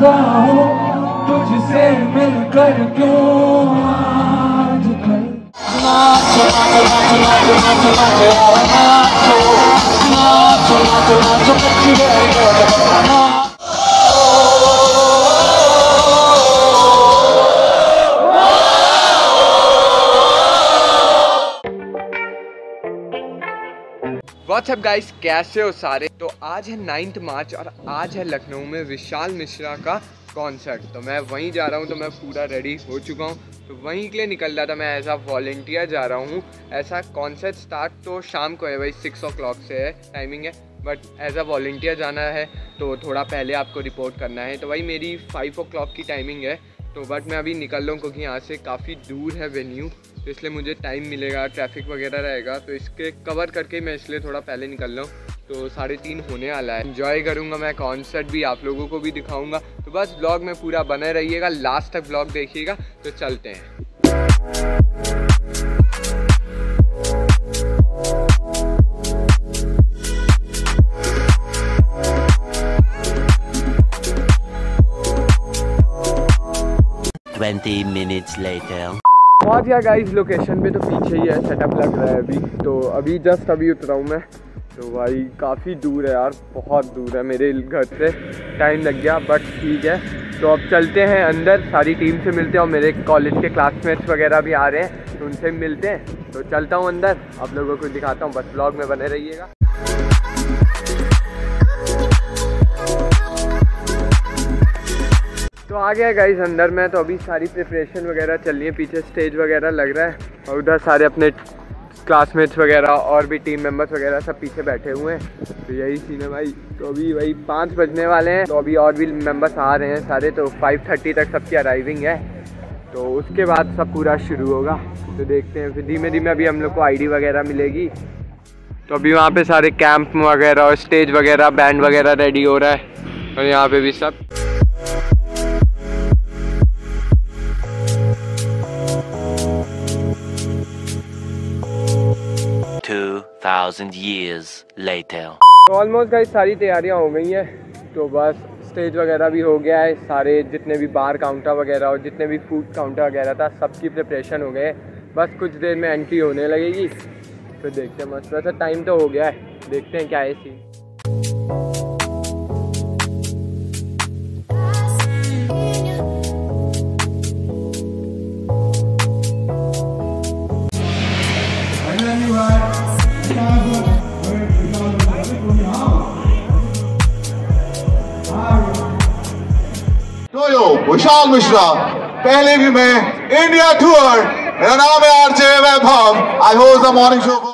चाहता हूँ तुझसे मिलकर क्यों आजकल। नाचो नाचो नाचो नाचो नाचो नाचो नाचो नाचो नाचो नाचो। व्हाट्सअप गाइस, कैसे हो सारे। तो आज है 9 मार्च और आज है लखनऊ में विशाल मिश्रा का कॉन्सर्ट। तो मैं वहीं जा रहा हूँ, तो मैं पूरा रेडी हो चुका हूँ। तो वहीं के लिए निकल रहा था, मैं एज आ वॉलेंटियर जा रहा हूँ। ऐसा कॉन्सर्ट स्टार्ट तो शाम को है भाई, 6 o'clock से है टाइमिंग है, बट एज आ वॉलेंटियर जाना है तो थोड़ा पहले आपको रिपोर्ट करना है। तो भाई मेरी 5 o'clock की टाइमिंग है, तो बट मैं अभी निकल रहा हूँ क्योंकि यहाँ से काफ़ी दूर है वेन्यू, तो इसलिए मुझे टाइम मिलेगा, ट्रैफिक वगैरह रहेगा, तो इसके कवर करके मैं इसलिए थोड़ा पहले निकल रहा हूँ। तो 3:30 होने वाला है। एंजॉय करूँगा मैं कॉन्सर्ट भी, आप लोगों को भी दिखाऊँगा। तो बस ब्लॉग में पूरा बने रहिएगा, लास्ट तक ब्लॉग देखिएगा। तो चलते हैं। पहुँच गया गाइस लोकेशन पे। तो पीछे ही है, सेटअप लग रहा है अभी। तो अभी जस्ट उतरा हूँ मैं। तो भाई काफ़ी दूर है यार, बहुत दूर है मेरे घर से, टाइम लग गया, बट ठीक है। तो अब चलते हैं अंदर, सारी टीम से मिलते हैं और मेरे कॉलेज के क्लासमेट्स वगैरह भी आ रहे हैं, तो उनसे मिलते हैं। तो चलता हूँ अंदर, आप लोगों को दिखाता हूँ, बस ब्लॉग में बने रहिएगा। तो आ गया गाइस अंदर में। तो अभी सारी प्रिपरेशन वगैरह चल रही है, पीछे स्टेज वगैरह लग रहा है और उधर सारे अपने क्लासमेट्स वगैरह और भी टीम मेंबर्स वगैरह सब पीछे बैठे हुए हैं। तो यही सीन है भाई। तो अभी भाई 5 बजने वाले हैं, तो अभी और भी मेंबर्स आ रहे हैं सारे। तो 5:30 तक सबकी अराइविंग है, तो उसके बाद सब पूरा शुरू होगा। तो देखते हैं, फिर धीमे धीमे अभी हम लोग को आईडी वगैरह मिलेगी। तो अभी वहाँ पे सारे कैंप वगैरह और स्टेज वगैरह, बैंड वगैरह रेडी हो रहा है और यहाँ पे भी सब। तो ऑलमोस्ट गाइस सारी तैयारियां हो गई हैं। तो बस स्टेज वगैरह भी हो गया है, सारे जितने भी बार काउंटर वगैरह और जितने भी फूड काउंटर वगैरह था सबकी प्रिपरेशन हो गए। बस कुछ देर में एंट्री होने लगेगी, तो देखते हैं। मस्त वैसे टाइम तो हो गया है, देखते हैं क्या है सीन। विशाल मिश्रा, पहले भी मैं इंडिया टूर, मेरा नाम है RJ Vaibhav, I host the morning show.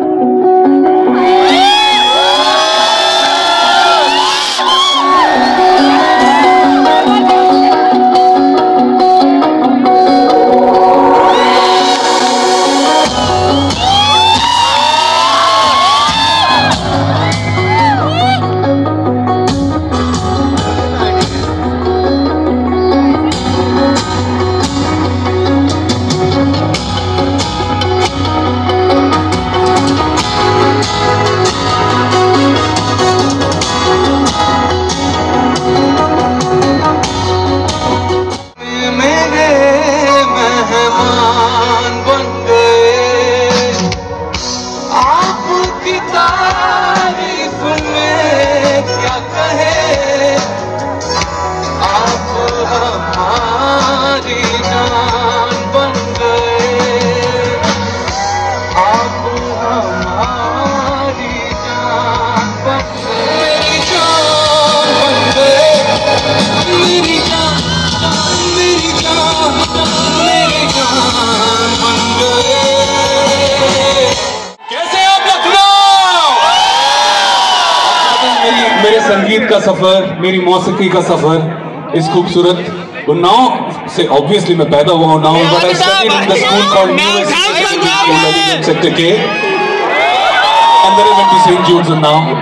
मेरे संगीत का सफर, मेरी मौसीकी का सफर इस खूबसूरत उन्नाव से ऑब्वियसली मैं पैदा हुआ Unnao, but I studied in the school called new sector के अंदर में सेंट जूड्स उन्नाव।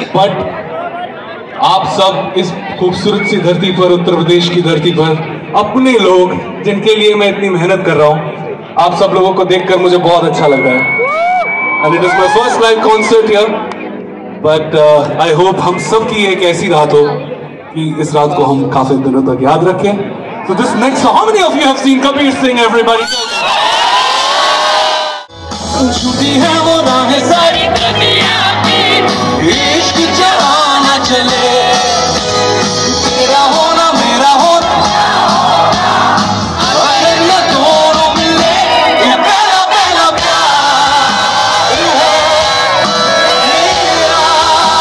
बट आप सब इस खूबसूरत सी धरती पर, उत्तर प्रदेश की धरती पर, अपने लोग जिनके लिए मैं इतनी मेहनत कर रहा हूँ, आप सब लोगों को देखकर मुझे बहुत अच्छा लग रहा है। And it is my first live concert here, but I hope हम सब की एक ऐसी रात हो कि इस रात को हम काफी दिनों तक याद रखें. So this next song, how many of you have seen Kabir Singh? Everybody. छुट्टी है वो राहें सारी दुनिया की, इश्क जहाँ न चले, तेरा होना मेरा होना, अगर न दोनों मिले, ये पहला पहला प्यार है मेरा.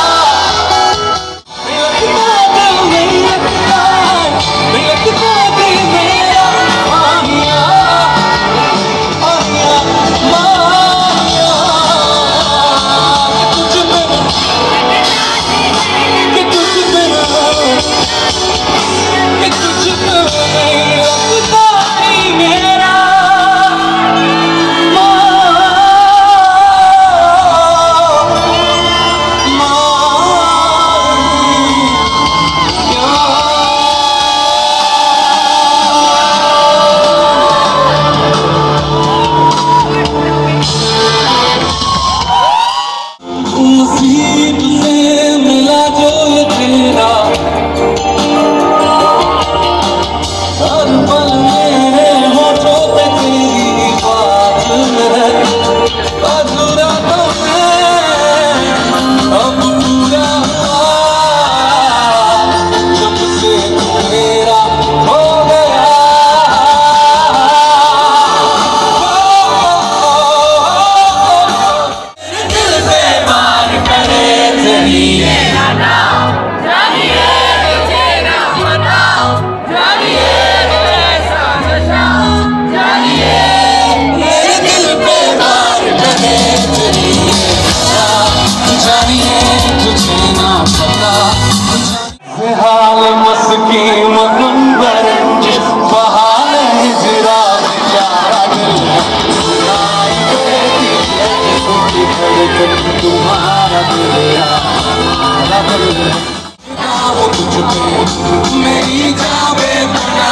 मेरी जावे बना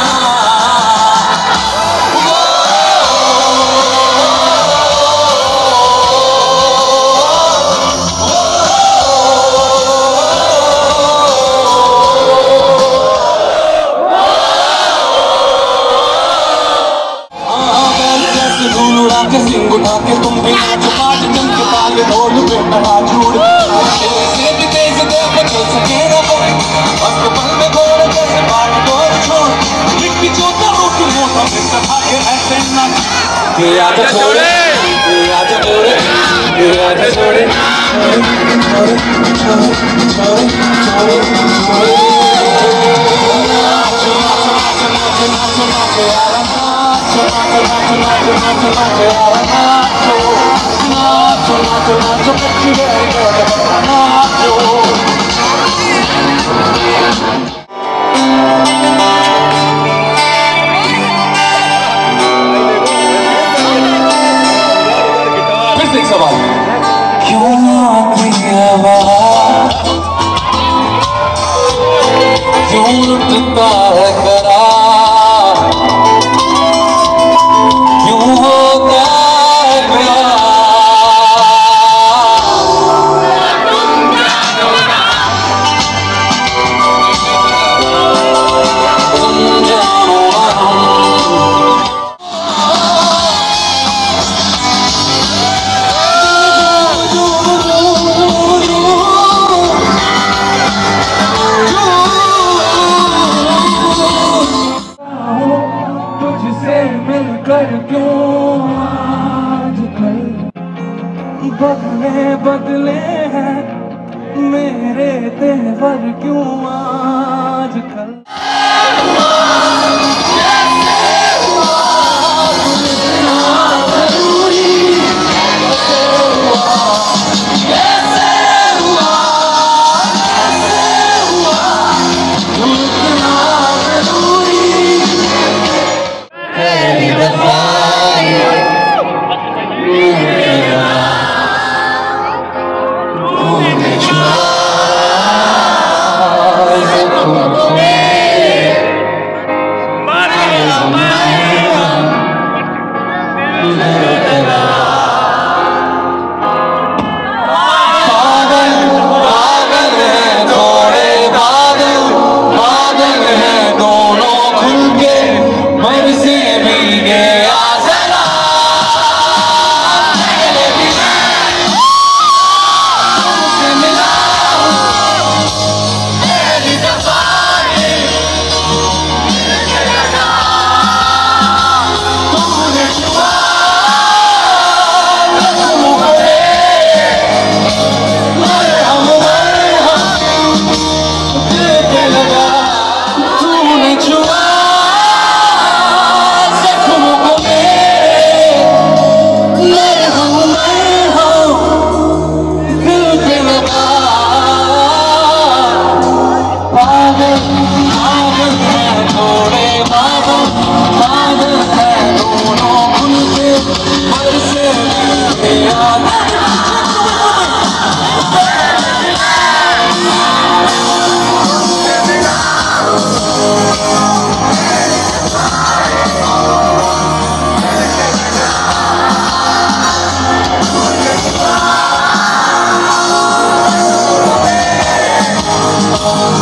के सिंग उठा के तुम भी नाचो पाँच जम के ताल ढोल पे बड़ा झूठ ऐसे भी तेज दे बचल सके ना कोई बस पल में घोड़े जैसे बाट डोर छोड़ लिट्टी चोटा रोटी मोटा में सभा के ऐसे ना ये आजा छोड़े ये आजा छोड़े ये आजा छोड़े छोड़े छोड़े छोड़े छोड़े छोड़े नाचो नाचो नाचो नाचो नाचो नाचो यारा नाचो नाचो नाचो नाचो नाचो नाचो यारा नाचो नाचो नाचो नाचो कच्ची गहरी गहरी नाचो. फिर से एक सवाल. क्यों आती है बाहर, क्यों लुटता है करार, क्यों होता है प्यार. समझाओ तुझसे मिलकर क्यों आजकल बदले बदले हैं मेरे तेवर क्यों आजकल. Bye.